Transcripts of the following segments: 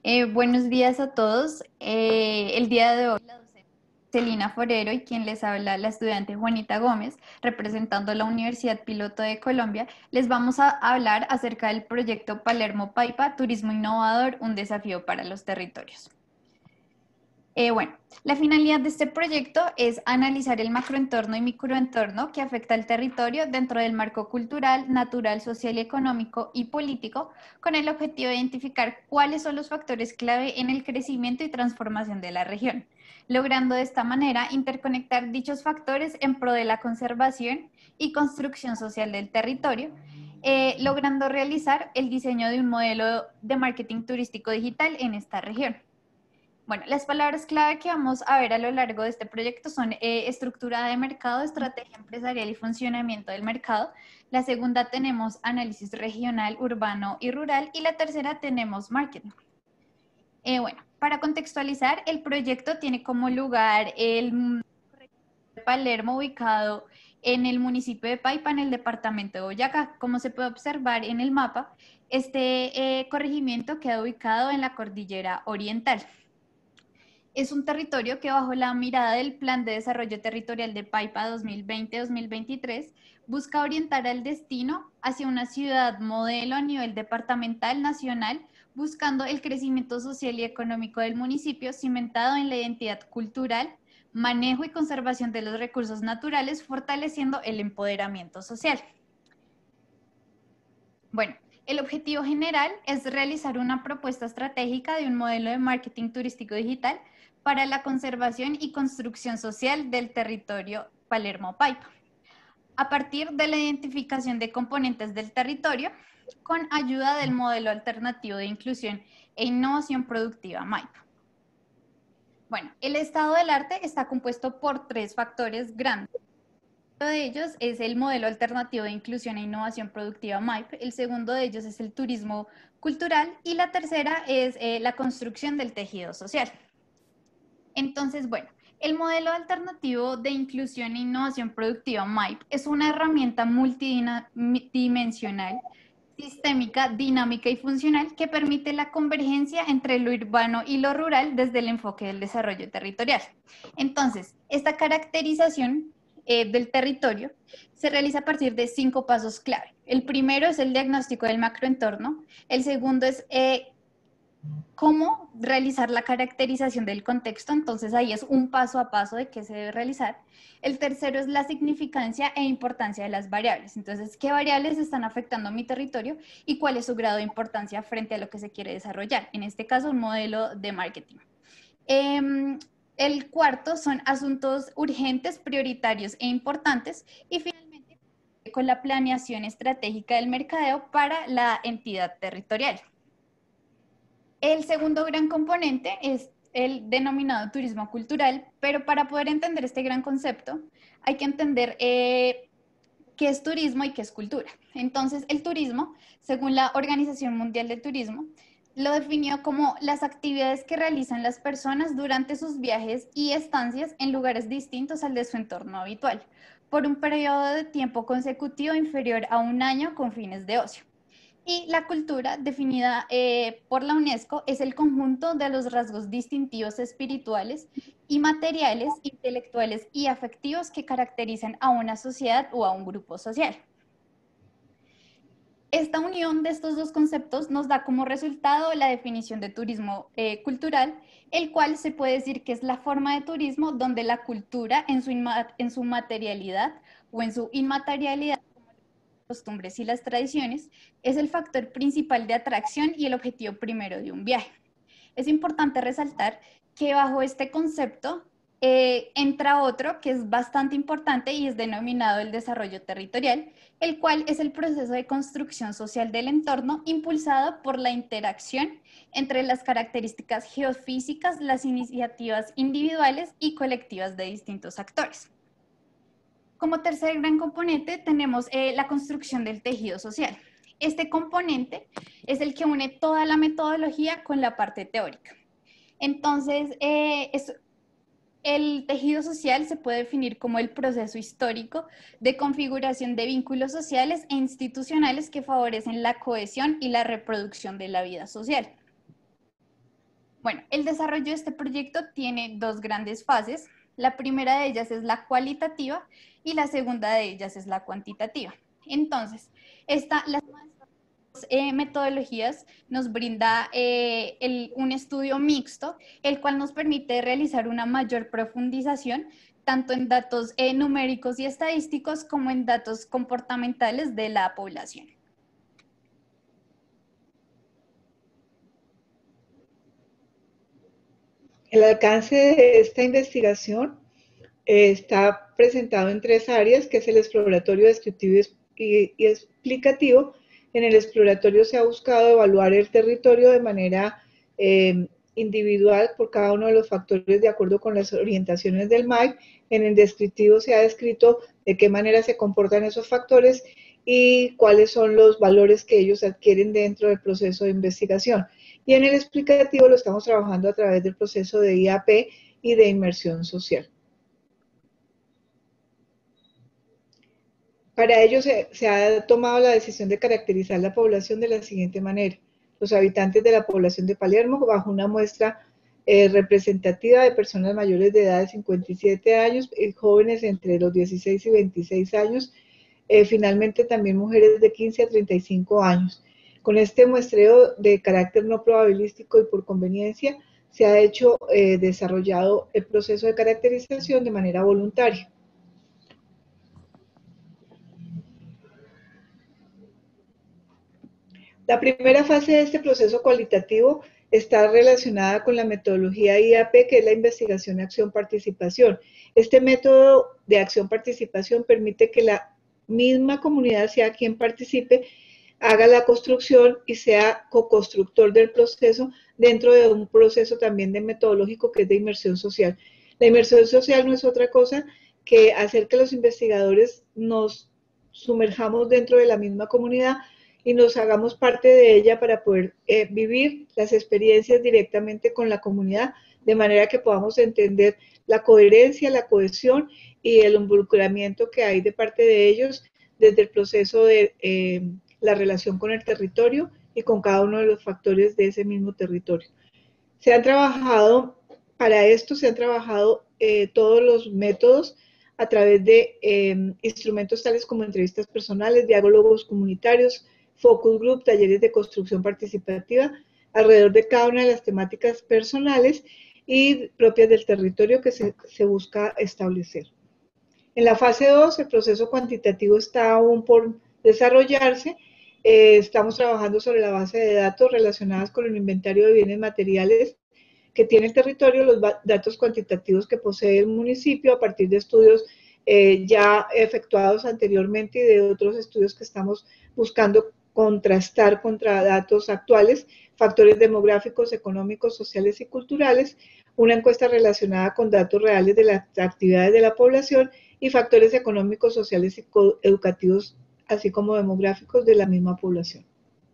Buenos días a todos. El día de hoy, la docente Celina Forero y quien les habla, la estudiante Juanita Gómez, representando la Universidad Piloto de Colombia, les vamos a hablar acerca del proyecto Palermo Paipa, Turismo Innovador, un desafío para los territorios. Bueno, la finalidad de este proyecto es analizar el macroentorno y microentorno que afecta al territorio dentro del marco cultural, natural, social y económico y político, con el objetivo de identificar cuáles son los factores clave en el crecimiento y transformación de la región, logrando de esta manera interconectar dichos factores en pro de la conservación y construcción social del territorio, logrando realizar el diseño de un modelo de marketing turístico digital en esta región. Bueno, las palabras clave que vamos a ver a lo largo de este proyecto son estructura de mercado, estrategia empresarial y funcionamiento del mercado. La segunda tenemos análisis regional, urbano y rural. Y la tercera tenemos marketing. Bueno, para contextualizar, el proyecto tiene como lugar el Palermo, ubicado en el municipio de Paipa, en el departamento de Boyacá. Como se puede observar en el mapa, este corregimiento queda ubicado en la cordillera oriental. Es un territorio que bajo la mirada del Plan de Desarrollo Territorial de Paipa 2020-2023 busca orientar al destino hacia una ciudad modelo a nivel departamental, nacional, buscando el crecimiento social y económico del municipio cimentado en la identidad cultural, manejo y conservación de los recursos naturales, fortaleciendo el empoderamiento social. Bueno, el objetivo general es realizar una propuesta estratégica de un modelo de marketing turístico digital para la conservación y construcción social del territorio Palermo-Paipa, a partir de la identificación de componentes del territorio con ayuda del modelo alternativo de inclusión e innovación productiva MAIP. Bueno, el estado del arte está compuesto por tres factores grandes. Uno de ellos es el modelo alternativo de inclusión e innovación productiva MAIP, el segundo de ellos es el turismo cultural y la tercera es la construcción del tejido social. Entonces, bueno, el modelo alternativo de inclusión e innovación productiva MAIP es una herramienta multidimensional, sistémica, dinámica y funcional que permite la convergencia entre lo urbano y lo rural desde el enfoque del desarrollo territorial. Entonces, esta caracterización del territorio se realiza a partir de 5 pasos clave. El primero es el diagnóstico del macroentorno, el segundo es cómo realizar la caracterización del contexto, entonces ahí es un paso a paso de qué se debe realizar. El tercero es la significancia e importancia de las variables, entonces qué variables están afectando a mi territorio y cuál es su grado de importancia frente a lo que se quiere desarrollar, en este caso un modelo de marketing. El cuarto son asuntos urgentes, prioritarios e importantes y finalmente con la planeación estratégica del mercadeo para la entidad territorial. El segundo gran componente es el denominado turismo cultural, pero para poder entender este gran concepto hay que entender qué es turismo y qué es cultura. Entonces, el turismo, según la Organización Mundial del Turismo, lo definió como las actividades que realizan las personas durante sus viajes y estancias en lugares distintos al de su entorno habitual, por un periodo de tiempo consecutivo inferior a un año con fines de ocio. Y la cultura, definida por la UNESCO, es el conjunto de los rasgos distintivos espirituales y materiales, intelectuales y afectivos que caracterizan a una sociedad o a un grupo social. Esta unión de estos dos conceptos nos da como resultado la definición de turismo cultural, el cual se puede decir que es la forma de turismo donde la cultura en su materialidad o en su inmaterialidad, costumbres y las tradiciones, es el factor principal de atracción y el objetivo primero de un viaje. Es importante resaltar que bajo este concepto entra otro que es bastante importante y es denominado el desarrollo territorial, el cual es el proceso de construcción social del entorno impulsado por la interacción entre las características geofísicas, las iniciativas individuales y colectivas de distintos actores. Como tercer gran componente tenemos la construcción del tejido social. Este componente es el que une toda la metodología con la parte teórica. Entonces, el tejido social se puede definir como el proceso histórico de configuración de vínculos sociales e institucionales que favorecen la cohesión y la reproducción de la vida social. Bueno, el desarrollo de este proyecto tiene dos grandes fases. La primera de ellas es la cualitativa y la segunda de ellas es la cuantitativa. Entonces, las metodologías nos brinda un estudio mixto, el cual nos permite realizar una mayor profundización tanto en datos numéricos y estadísticos como en datos comportamentales de la población. El alcance de esta investigación está presentado en tres áreas, que es el exploratorio, descriptivo y explicativo. En el exploratorio se ha buscado evaluar el territorio de manera individual por cada uno de los factores de acuerdo con las orientaciones del MAIC. En el descriptivo se ha descrito de qué manera se comportan esos factores y cuáles son los valores que ellos adquieren dentro del proceso de investigación. Y en el explicativo lo estamos trabajando a través del proceso de IAP y de inmersión social. Para ello se ha tomado la decisión de caracterizar la población de la siguiente manera. Los habitantes de la población de Palermo, bajo una muestra representativa de personas mayores de edad de 57 años, jóvenes entre los 16 y 26 años, finalmente también mujeres de 15 a 35 años. Con este muestreo de carácter no probabilístico y por conveniencia, se ha desarrollado el proceso de caracterización de manera voluntaria. La primera fase de este proceso cualitativo está relacionada con la metodología IAP, que es la investigación, acción, participación. Este método de acción-participación permite que la misma comunidad sea quien participe, haga la construcción y sea co-constructor del proceso dentro de un proceso también de metodológico que es de inmersión social. La inmersión social no es otra cosa que hacer que los investigadores nos sumerjamos dentro de la misma comunidad y nos hagamos parte de ella para poder vivir las experiencias directamente con la comunidad, de manera que podamos entender la coherencia, la cohesión y el involucramiento que hay de parte de ellos desde el proceso de la relación con el territorio y con cada uno de los factores de ese mismo territorio. Para esto se han trabajado todos los métodos a través de instrumentos tales como entrevistas personales, diálogos comunitarios, focus group, talleres de construcción participativa, alrededor de cada una de las temáticas personales y propias del territorio que se busca establecer. En la fase 2, el proceso cuantitativo está aún por desarrollarse. Estamos trabajando sobre la base de datos relacionadas con el inventario de bienes materiales que tiene el territorio, los datos cuantitativos que posee el municipio a partir de estudios ya efectuados anteriormente y de otros estudios que estamos buscando contrastar contra datos actuales, factores demográficos, económicos, sociales y culturales, una encuesta relacionada con datos reales de las actividades de la población y factores económicos, sociales y educativos, así como demográficos de la misma población.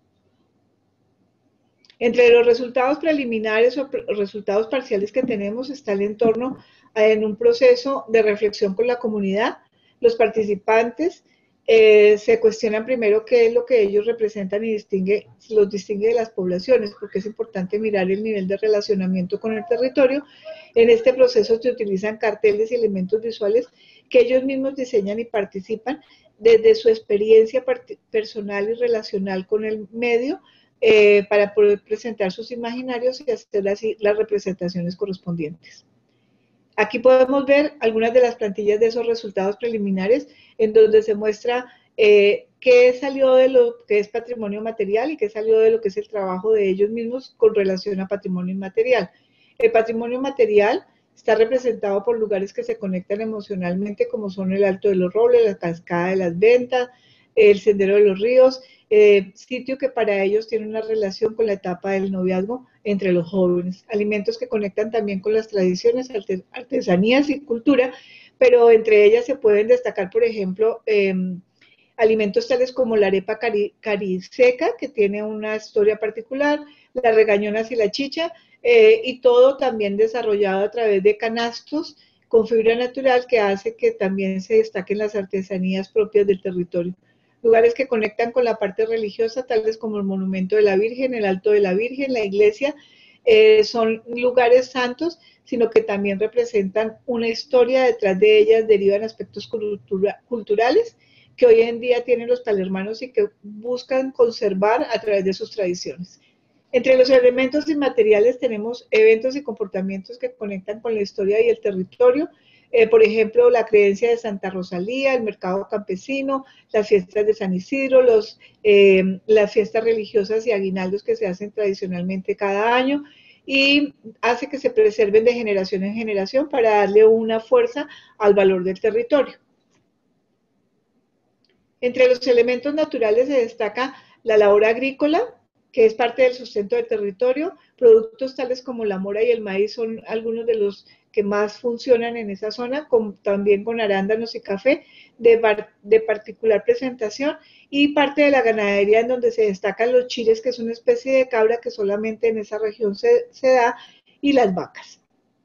Entre los resultados preliminares o resultados parciales que tenemos está el entorno en un proceso de reflexión con la comunidad. Los participantes se cuestionan primero qué es lo que ellos representan y los distingue de las poblaciones, porque es importante mirar el nivel de relacionamiento con el territorio. En este proceso se utilizan carteles y elementos visuales que ellos mismos diseñan y participan desde su experiencia personal y relacional con el medio, para poder presentar sus imaginarios y hacer así las representaciones correspondientes. Aquí podemos ver algunas de las plantillas de esos resultados preliminares en donde se muestra qué salió de lo que es patrimonio material y qué salió de lo que es el trabajo de ellos mismos con relación a patrimonio inmaterial. El patrimonio material está representado por lugares que se conectan emocionalmente, como son el Alto de los Robles, la Cascada de las Ventas, el Sendero de los Ríos, sitio que para ellos tiene una relación con la etapa del noviazgo entre los jóvenes. Alimentos que conectan también con las tradiciones, artesanías y cultura, pero entre ellas se pueden destacar, por ejemplo, alimentos tales como la arepa cariseca, que tiene una historia particular, las regañonas y la chicha, y todo también desarrollado a través de canastos con fibra natural que hace que también se destaquen las artesanías propias del territorio. Lugares que conectan con la parte religiosa, tales como el Monumento de la Virgen, el Alto de la Virgen, la iglesia, son lugares santos, sino que también representan una historia detrás de ellas, derivan aspectos culturales que hoy en día tienen los palermanos y que buscan conservar a través de sus tradiciones. Entre los elementos inmateriales tenemos eventos y comportamientos que conectan con la historia y el territorio, por ejemplo, la creencia de Santa Rosalía, el mercado campesino, las fiestas de San Isidro, las fiestas religiosas y aguinaldos que se hacen tradicionalmente cada año, y hace que se preserven de generación en generación para darle una fuerza al valor del territorio. Entre los elementos naturales se destaca la labor agrícola, que es parte del sustento del territorio. Productos tales como la mora y el maíz son algunos de los que más funcionan en esa zona, también con arándanos y café de particular presentación, y parte de la ganadería en donde se destacan los chiles, que es una especie de cabra que solamente en esa región se da, y las vacas.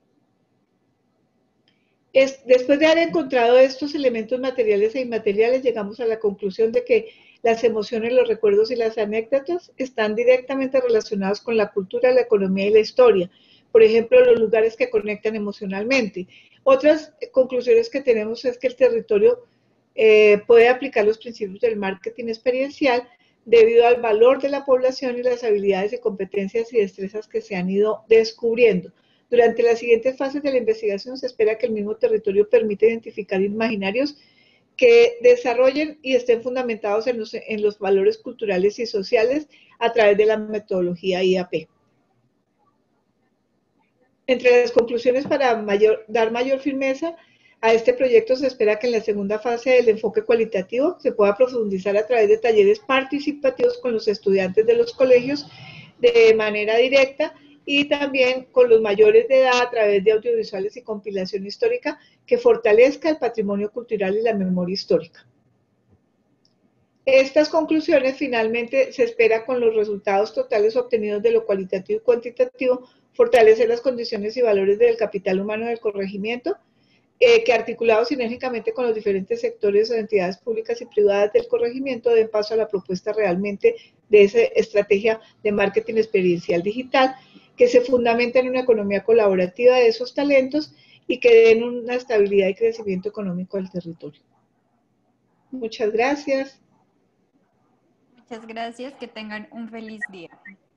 Después de haber encontrado estos elementos materiales e inmateriales, llegamos a la conclusión de que las emociones, los recuerdos y las anécdotas están directamente relacionados con la cultura, la economía y la historia. Por ejemplo, los lugares que conectan emocionalmente. Otras conclusiones que tenemos es que el territorio puede aplicar los principios del marketing experiencial debido al valor de la población y las habilidades y competencias y destrezas que se han ido descubriendo. Durante las siguientes fases de la investigación se espera que el mismo territorio permita identificar imaginarios que desarrollen y estén fundamentados en los valores culturales y sociales a través de la metodología IAP. Entre las conclusiones para dar mayor firmeza a este proyecto, se espera que en la segunda fase del enfoque cualitativo se pueda profundizar a través de talleres participativos con los estudiantes de los colegios de manera directa, y también con los mayores de edad a través de audiovisuales y compilación histórica que fortalezca el patrimonio cultural y la memoria histórica. Estas conclusiones finalmente se espera con los resultados totales obtenidos de lo cualitativo y cuantitativo, fortalecer las condiciones y valores del capital humano del corregimiento, que articulados sinérgicamente con los diferentes sectores o entidades públicas y privadas del corregimiento den paso a la propuesta realmente de esa estrategia de marketing experiencial digital que se fundamenta en una economía colaborativa de esos talentos y que den una estabilidad y crecimiento económico al territorio. Muchas gracias. Muchas gracias, que tengan un feliz día.